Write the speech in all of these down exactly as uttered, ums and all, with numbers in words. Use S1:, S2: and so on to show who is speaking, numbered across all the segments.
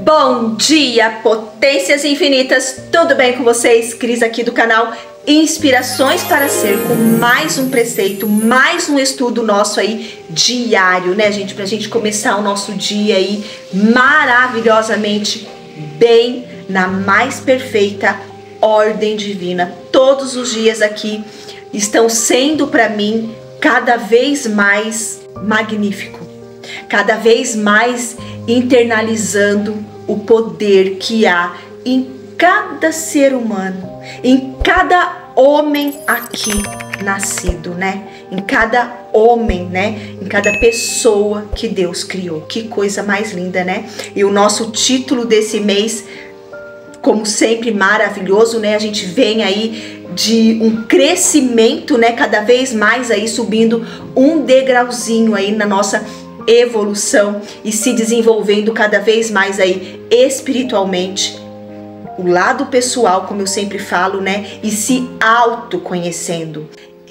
S1: Bom dia, potências infinitas! Tudo bem com vocês? Cris aqui do canal Inspirações para Ser, com mais um preceito, mais um estudo nosso aí diário, né, gente? Pra gente começar o nosso dia aí maravilhosamente bem, na mais perfeita ordem divina. Todos os dias aqui estão sendo para mim cada vez mais magnífico, cada vez mais internalizando o poder que há em cada ser humano, em cada homem aqui nascido, né? Em cada homem, né? Em cada pessoa que Deus criou. Que coisa mais linda, né? E o nosso título desse mês, como sempre, maravilhoso, né? A gente vem aí de um crescimento, né? Cada vez mais aí subindo um degrauzinho aí na nossa evolução e se desenvolvendo cada vez mais aí espiritualmente, o lado pessoal, como eu sempre falo, né? E se autoconhecendo,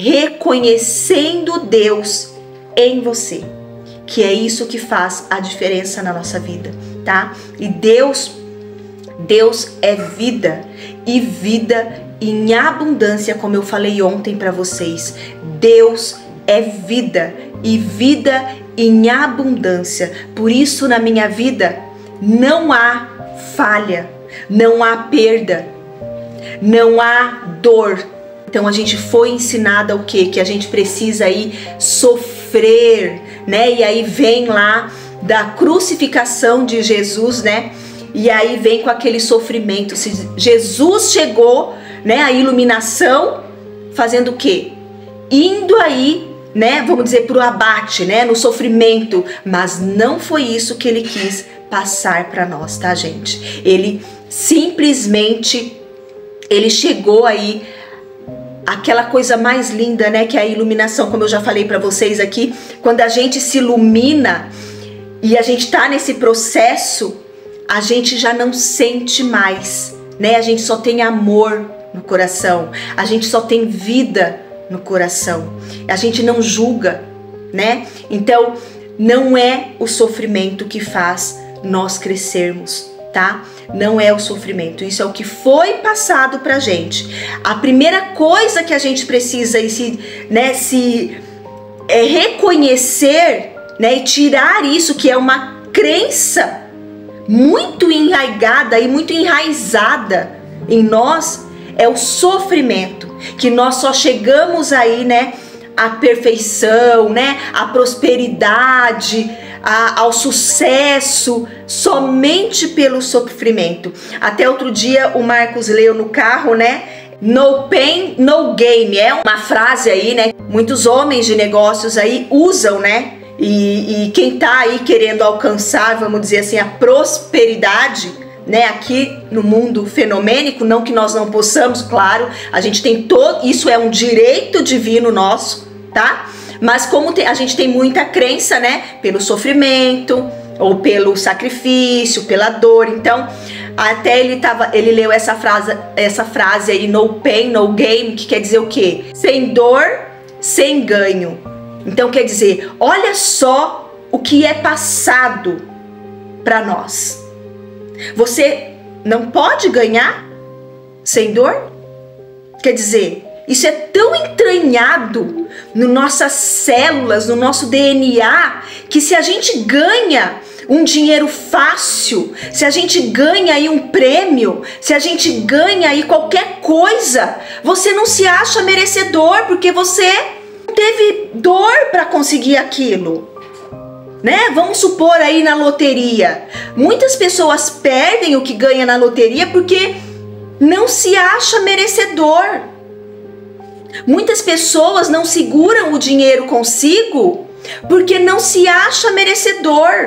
S1: reconhecendo Deus em você, que é isso que faz a diferença na nossa vida, tá? E Deus, Deus é vida, e vida em abundância, como eu falei ontem para vocês. Deus é vida, e vida em abundância. Por isso, na minha vida não há falha, não há perda, não há dor. Então a gente foi ensinada o quê? Que a gente precisa aí sofrer, né? E aí vem lá da crucificação de Jesus, né? E aí vem com aquele sofrimento. Se Jesus chegou, né, a iluminação, fazendo o quê? Indo aí, né, vamos dizer, para o abate, né, no sofrimento, mas não foi isso que ele quis passar para nós, tá, gente? Ele simplesmente, ele chegou aí, aquela coisa mais linda, né, que é a iluminação, como eu já falei para vocês aqui, quando a gente se ilumina e a gente tá nesse processo, a gente já não sente mais, né, a gente só tem amor no coração, a gente só tem vida no coração, a gente não julga, né? Então não é o sofrimento que faz nós crescermos, tá? Não é o sofrimento, isso é o que foi passado pra gente. A primeira coisa que a gente precisa e se, né, se é reconhecer, né, e tirar isso que é uma crença muito enraigada e muito enraizada em nós, é o sofrimento, que nós só chegamos aí, né, à perfeição, né, à prosperidade, a, ao sucesso, somente pelo sofrimento. Até outro dia o Marcos leu no carro, né, no pain, no gain, é uma frase aí, né, muitos homens de negócios aí usam, né, e, e quem tá aí querendo alcançar, vamos dizer assim, a prosperidade, né, aqui no mundo fenomênico, não que nós não possamos, claro, a gente tem todo, isso é um direito divino nosso, tá? Mas como tem, a gente tem muita crença, né, pelo sofrimento, ou pelo sacrifício, pela dor, então, até ele tava, ele leu essa frase, essa frase aí, no pain, no gain, que quer dizer o quê? Sem dor, sem ganho. Então quer dizer, olha só o que é passado para nós. Você não pode ganhar sem dor? Quer dizer, isso é tão entranhado nas nossas células, no nosso D N A, que se a gente ganha um dinheiro fácil, se a gente ganha aí um prêmio, se a gente ganha aí qualquer coisa, você não se acha merecedor, porque você não teve dor para conseguir aquilo. Né? Vamos supor aí na loteria, muitas pessoas perdem o que ganha na loteria porque não se acha merecedor. Muitas pessoas não seguram o dinheiro consigo porque não se acha merecedor.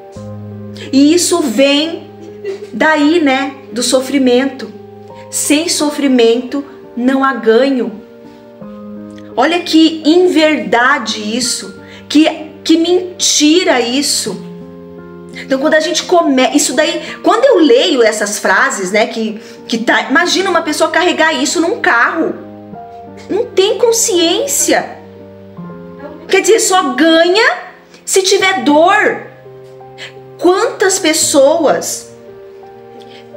S1: E isso vem daí, né, do sofrimento. Sem sofrimento não há ganho. Olha que inverdade isso, que Que mentira isso. Então quando a gente começa, isso daí, quando eu leio essas frases, né, que, que tá, imagina uma pessoa carregar isso num carro, não tem consciência, quer dizer, só ganha se tiver dor. Quantas pessoas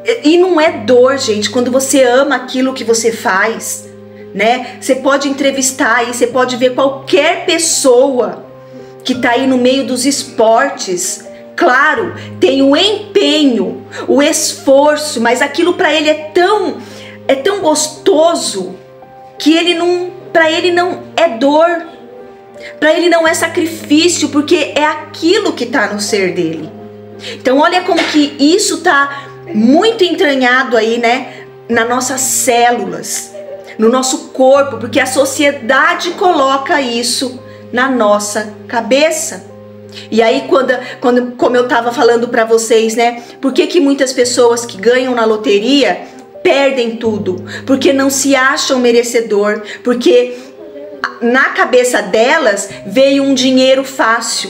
S1: E não é dor, gente, quando você ama aquilo que você faz, né? Você pode entrevistar aí, você pode ver qualquer pessoa que tá aí no meio dos esportes. Claro, tem o empenho, o esforço, mas aquilo para ele é tão, é tão gostoso que ele não, para ele não é dor, para ele não é sacrifício, porque é aquilo que tá no ser dele. Então olha como que isso tá muito entranhado aí, né, nas nossas células, no nosso corpo, porque a sociedade coloca isso na nossa cabeça. E aí quando, quando como eu tava falando para vocês, né, por que que muitas pessoas que ganham na loteria perdem tudo? Porque não se acham merecedor, porque na cabeça delas veio um dinheiro fácil.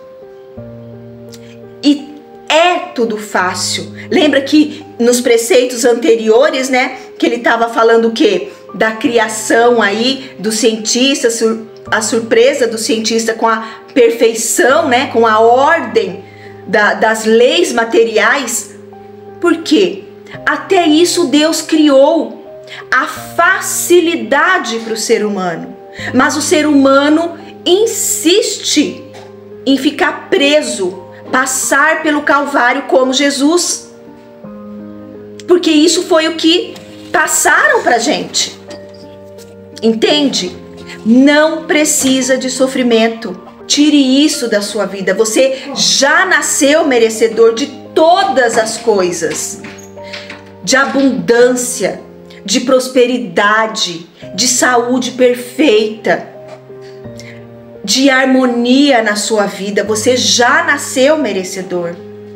S1: E é tudo fácil. Lembra que nos preceitos anteriores, né, que ele estava falando o quê? Da criação aí do cientista, a surpresa do cientista com a perfeição, né, com a ordem da, das leis materiais. Por quê? Até isso Deus criou a facilidade para o ser humano. Mas o ser humano insiste em ficar preso, passar pelo Calvário como Jesus, porque isso foi o que passaram pra gente. Entende? Não precisa de sofrimento. Tire isso da sua vida. Você já nasceu merecedor de todas as coisas, de abundância, de prosperidade, de saúde perfeita, de harmonia na sua vida. Você já nasceu merecedor.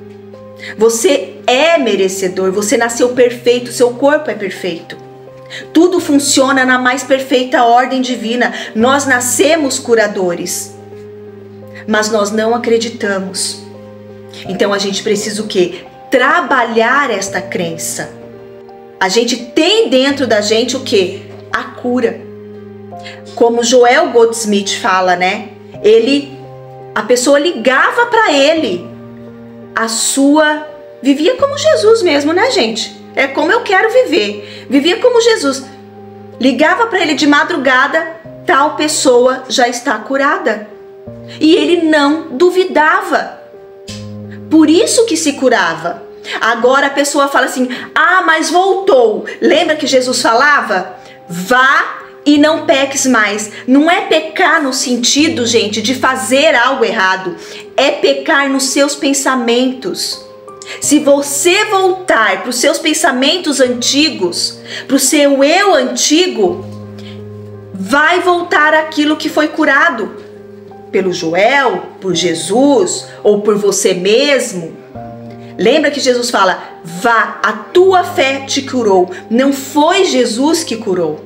S1: Você é merecedor. Você nasceu perfeito. Seu corpo é perfeito. Tudo funciona na mais perfeita ordem divina. Nós nascemos curadores, mas nós não acreditamos. Então a gente precisa o quê? Trabalhar esta crença. A gente tem dentro da gente o quê? A cura. Como Joel Goldsmith fala, né? Ele, a pessoa ligava para ele a sua, vivia como Jesus mesmo, né, gente? É como eu quero viver. Vivia como Jesus. Ligava para ele de madrugada, tal pessoa já está curada. E ele não duvidava. Por isso que se curava. Agora a pessoa fala assim: ah, mas voltou. Lembra que Jesus falava? Vá e não peques mais. Não é pecar no sentido, gente, de fazer algo errado. É pecar nos seus pensamentos. Se você voltar para os seus pensamentos antigos, para o seu eu antigo, vai voltar aquilo que foi curado pelo Joel, por Jesus ou por você mesmo. Lembra que Jesus fala: vá, a tua fé te curou. Não foi Jesus que curou,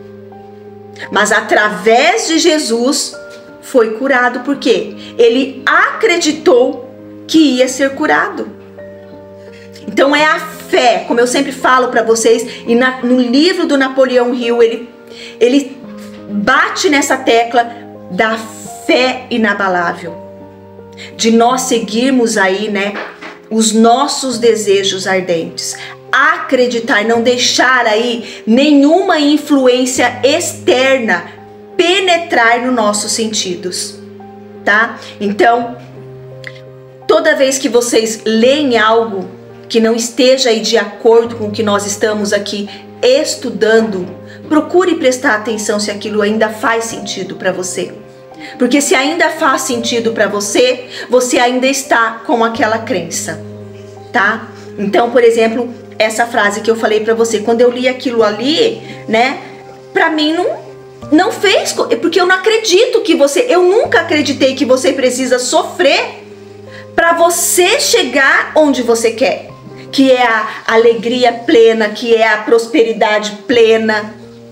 S1: mas através de Jesus foi curado, porque ele acreditou que ia ser curado. Então é a fé, como eu sempre falo para vocês, e na, no livro do Napoleão Hill, ele, ele bate nessa tecla da fé inabalável, de nós seguirmos aí, né, os nossos desejos ardentes, acreditar, não deixar aí nenhuma influência externa penetrar nos nossos sentidos, tá? Então, toda vez que vocês leem algo que não esteja aí de acordo com o que nós estamos aqui estudando, procure prestar atenção se aquilo ainda faz sentido para você. Porque se ainda faz sentido para você, você ainda está com aquela crença, tá? Então, por exemplo, essa frase que eu falei para você, quando eu li aquilo ali, né, para mim não, não fez, porque eu não acredito que você, eu nunca acreditei que você precisa sofrer para você chegar onde você quer, que é a alegria plena, que é a prosperidade plena.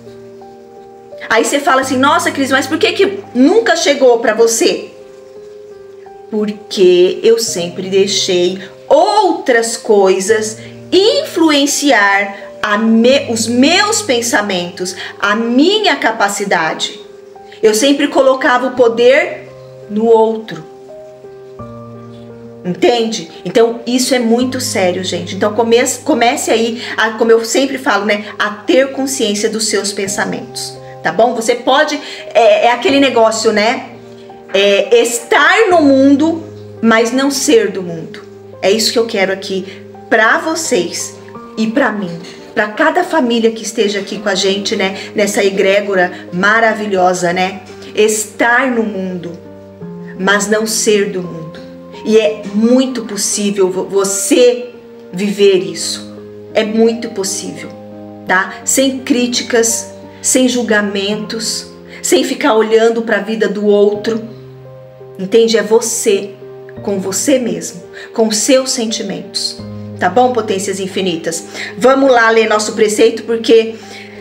S1: Aí você fala assim: nossa, Cris, mas por que que nunca chegou para você? Porque eu sempre deixei outras coisas influenciar a me, os meus pensamentos, a minha capacidade. Eu sempre colocava o poder no outro. Entende? Então isso é muito sério, gente. Então comece, comece aí, a, como eu sempre falo, né, a ter consciência dos seus pensamentos, tá bom? Você pode, é, é aquele negócio, né, é, estar no mundo, mas não ser do mundo. É isso que eu quero aqui pra vocês e pra mim, pra cada família que esteja aqui com a gente, né, nessa egrégora maravilhosa, né? Estar no mundo, mas não ser do mundo. E é muito possível você viver isso. É muito possível, tá? Sem críticas, sem julgamentos, sem ficar olhando para a vida do outro. Entende? É você, com você mesmo, com seus sentimentos. Tá bom, potências infinitas? Vamos lá ler nosso preceito, porque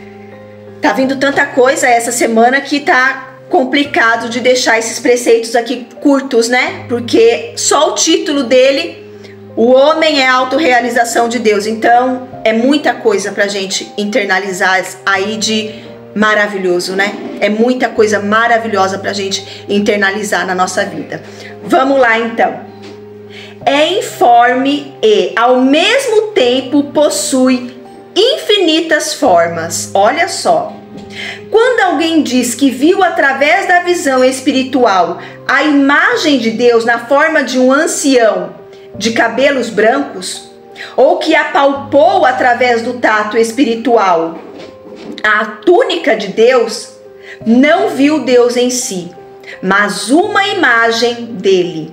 S1: tá vindo tanta coisa essa semana que tá complicado de deixar esses preceitos aqui curtos, né? Porque só o título dele, o homem é a autorrealização de Deus. Então é muita coisa pra gente internalizar aí de maravilhoso, né? É muita coisa maravilhosa pra gente internalizar na nossa vida. Vamos lá então. É informe e ao mesmo tempo possui infinitas formas. Olha só. Quando alguém diz que viu através da visão espiritual a imagem de Deus na forma de um ancião de cabelos brancos, ou que apalpou através do tato espiritual a túnica de Deus, não viu Deus em si, mas uma imagem dele.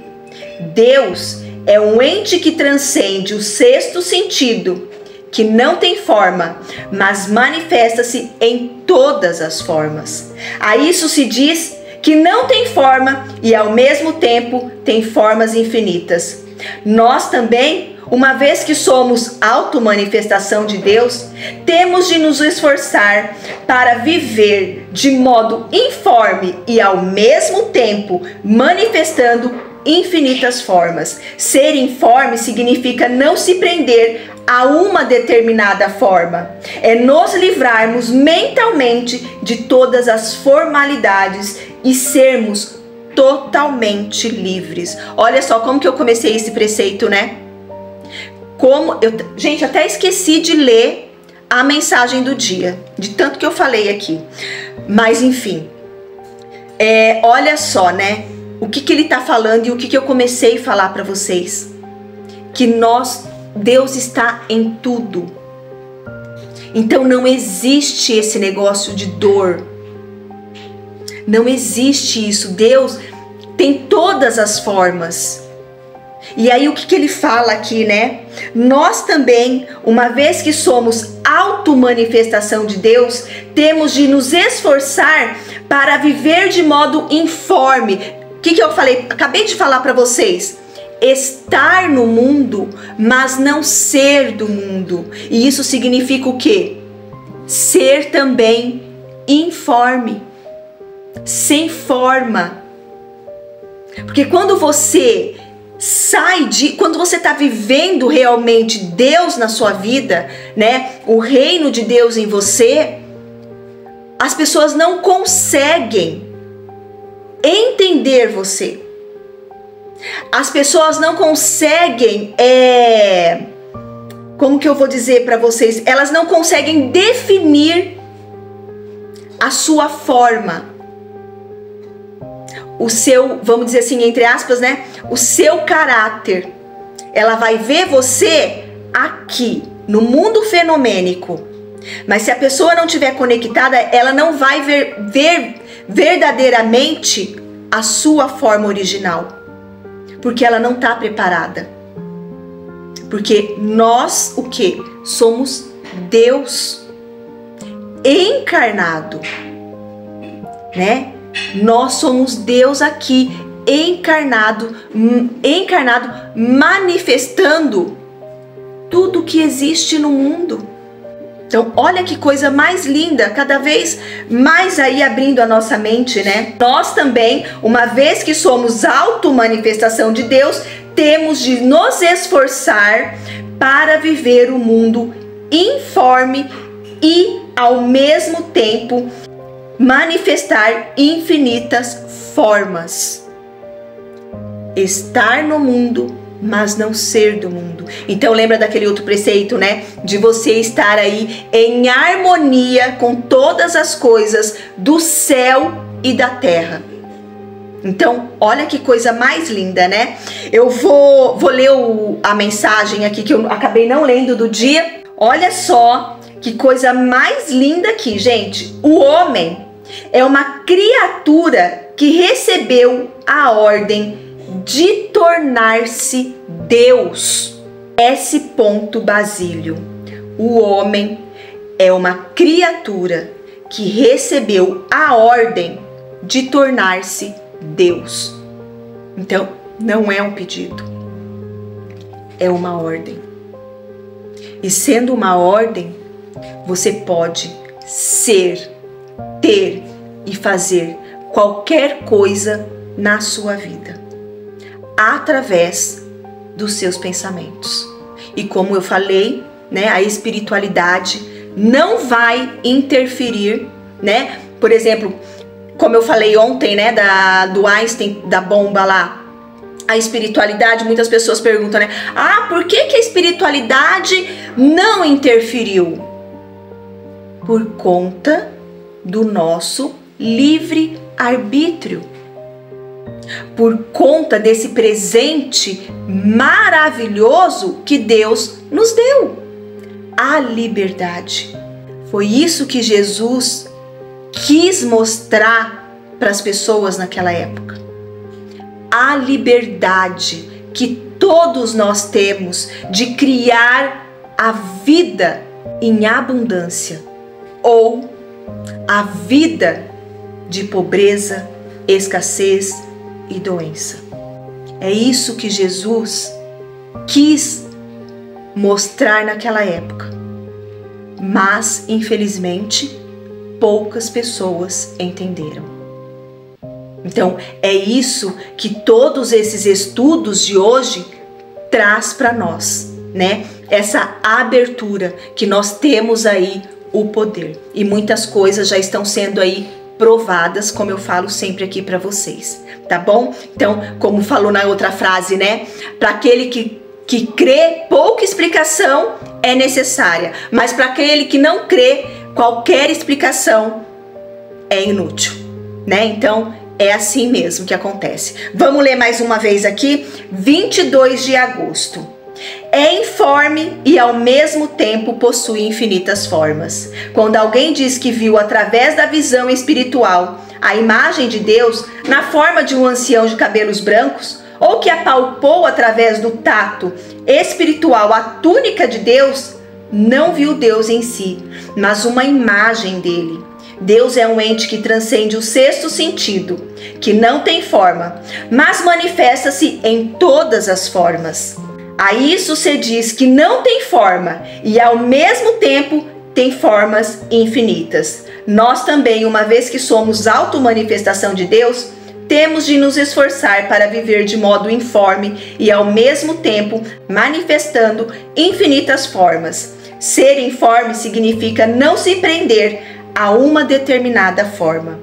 S1: Deus é um ente que transcende o sexto sentido, que não tem forma, mas manifesta-se em todas as formas. A isso se diz que não tem forma e ao mesmo tempo tem formas infinitas. Nós também, uma vez que somos auto-manifestação de Deus, temos de nos esforçar para viver de modo informe e ao mesmo tempo manifestando infinitas formas. Ser informe significa não se prender a uma determinada forma. É nos livrarmos mentalmente de todas as formalidades e sermos totalmente livres. Olha só como que eu comecei esse preceito, né? Como eu, gente, até esqueci de ler a mensagem do dia, de tanto que eu falei aqui. Mas enfim, é, olha só, né? O que que ele tá falando e o que que eu comecei a falar para vocês? Que nós, Deus está em tudo. Então não existe esse negócio de dor. Não existe isso. Deus tem todas as formas. E aí o que que ele fala aqui, né? Nós também, uma vez que somos auto-manifestação de Deus, temos de nos esforçar para viver de modo informe. O que que eu falei? Acabei de falar para vocês. Estar no mundo, mas não ser do mundo. E isso significa o quê? Ser também informe, sem forma. Porque quando você sai de, quando você está vivendo realmente Deus na sua vida, né? O reino de Deus em você, as pessoas não conseguem entender você. As pessoas não conseguem, é, como que eu vou dizer para vocês? Elas não conseguem definir a sua forma, o seu, vamos dizer assim, entre aspas, né? O seu caráter. Ela vai ver você aqui, no mundo fenomênico. Mas se a pessoa não estiver conectada, ela não vai ver, ver verdadeiramente a sua forma original. Porque ela não está preparada. Porque nós, o que? Somos Deus encarnado, né? Nós somos Deus aqui encarnado, encarnado, manifestando tudo que existe no mundo. Então, olha que coisa mais linda, cada vez mais aí abrindo a nossa mente, né? Nós também, uma vez que somos auto-manifestação de Deus, temos de nos esforçar para viver o mundo informe e, ao mesmo tempo, manifestar infinitas formas. Estar no mundo, mas não ser do mundo. Então lembra daquele outro preceito, né? De você estar aí em harmonia com todas as coisas do céu e da terra. Então, olha que coisa mais linda, né? Eu vou, vou ler o, a mensagem aqui que eu acabei não lendo do dia. Olha só que coisa mais linda aqui, gente. O homem é uma criatura que recebeu a ordem de tornar-se Deus. S. Basílio. O homem é uma criatura que recebeu a ordem de tornar-se Deus. Então, não é um pedido, é uma ordem. E sendo uma ordem, você pode ser, ter e fazer qualquer coisa na sua vida, através dos seus pensamentos. E como eu falei, né, a espiritualidade não vai interferir, né? Por exemplo, como eu falei ontem, né, da, do Einstein, da bomba lá, a espiritualidade, muitas pessoas perguntam, né, ah, por que que a espiritualidade não interferiu? Por conta do nosso livre arbítrio, por conta desse presente maravilhoso que Deus nos deu, a liberdade. Foi isso que Jesus quis mostrar para as pessoas naquela época. A liberdade que todos nós temos de criar a vida em abundância ou a vida de pobreza, escassez e doença. É isso que Jesus quis mostrar naquela época. Mas, infelizmente, poucas pessoas entenderam. Então, é isso que todos esses estudos de hoje traz para nós, né? Essa abertura que nós temos aí o poder. E muitas coisas já estão sendo aí provadas, como eu falo sempre aqui para vocês, tá bom? Então, como falou na outra frase, né? Para aquele que, que crê, pouca explicação é necessária. Mas para aquele que não crê, qualquer explicação é inútil, né? Então, é assim mesmo que acontece. Vamos ler mais uma vez aqui, vinte e dois de agosto. É informe e ao mesmo tempo possui infinitas formas. Quando alguém diz que viu através da visão espiritual a imagem de Deus na forma de um ancião de cabelos brancos, ou que apalpou através do tato espiritual a túnica de Deus, não viu Deus em si, mas uma imagem dele. Deus é um ente que transcende o sexto sentido, que não tem forma, mas manifesta-se em todas as formas. A isso se diz que não tem forma e ao mesmo tempo tem formas infinitas. Nós também, uma vez que somos auto-manifestação de Deus, temos de nos esforçar para viver de modo informe e ao mesmo tempo manifestando infinitas formas. Ser informe significa não se prender a uma determinada forma.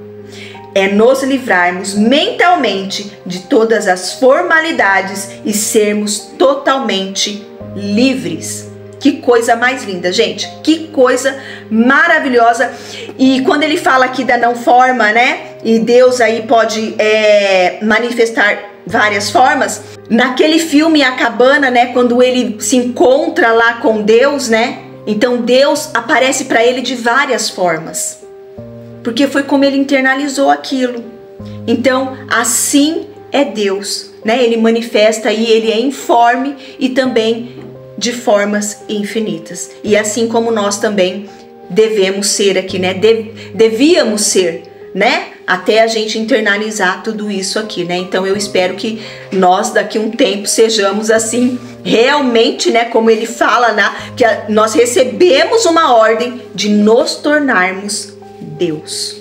S1: É nos livrarmos mentalmente de todas as formalidades e sermos totalmente livres. Que coisa mais linda, gente. Que coisa maravilhosa. E quando ele fala aqui da não forma, né? E Deus aí pode é, manifestar várias formas. Naquele filme A Cabana, né? Quando ele se encontra lá com Deus, né? Então Deus aparece para ele de várias formas. Porque foi como ele internalizou aquilo. Então, assim é Deus, né? Ele manifesta aí, ele é informe e também de formas infinitas. E assim como nós também devemos ser aqui, né? De, devíamos ser, né? Até a gente internalizar tudo isso aqui, né? Então eu espero que nós daqui a um tempo sejamos assim, realmente, né? Como ele fala, né? Que a, nós recebemos uma ordem de nos tornarmos Deus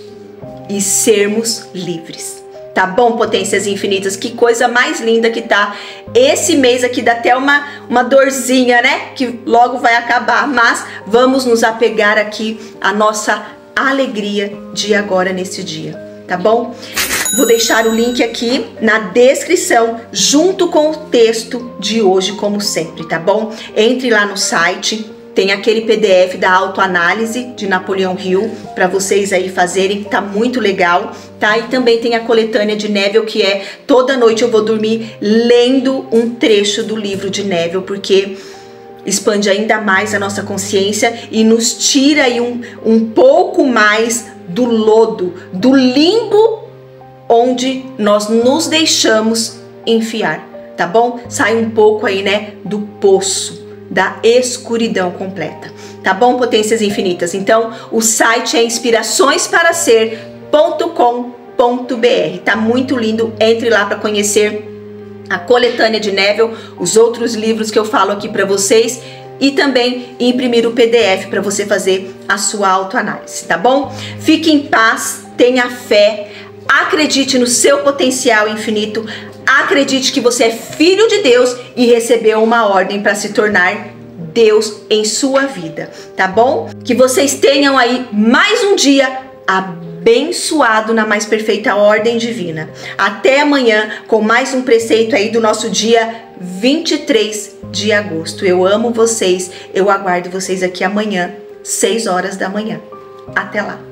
S1: e sermos livres. Tá bom, potências infinitas? Que coisa mais linda que tá. Esse mês aqui dá até uma, uma dorzinha, né? Que logo vai acabar. Mas vamos nos apegar aqui à nossa alegria de agora nesse dia. Tá bom? Vou deixar o link aqui na descrição, junto com o texto de hoje, como sempre, tá bom? Entre lá no site, tem aquele P D F da autoanálise de Napoleão Hill para vocês aí fazerem, que tá muito legal, tá? E também tem a coletânea de Neville, que é toda noite eu vou dormir lendo um trecho do livro de Neville, porque expande ainda mais a nossa consciência e nos tira aí um, um pouco mais do lodo, do limbo onde nós nos deixamos enfiar, tá bom? Sai um pouco aí, né, do poço, da escuridão completa, tá bom, potências infinitas? Então, o site é inspirações para ser ponto com ponto br, tá muito lindo, entre lá para conhecer a coletânea de Neville, os outros livros que eu falo aqui para vocês e também imprimir o P D F para você fazer a sua autoanálise, tá bom? Fique em paz, tenha fé, acredite no seu potencial infinito, acredite que você é filho de Deus e recebeu uma ordem para se tornar Deus em sua vida, tá bom? Que vocês tenham aí mais um dia abençoado na mais perfeita ordem divina. Até amanhã com mais um preceito aí do nosso dia vinte e três de agosto. Eu amo vocês, eu aguardo vocês aqui amanhã, seis horas da manhã. Até lá!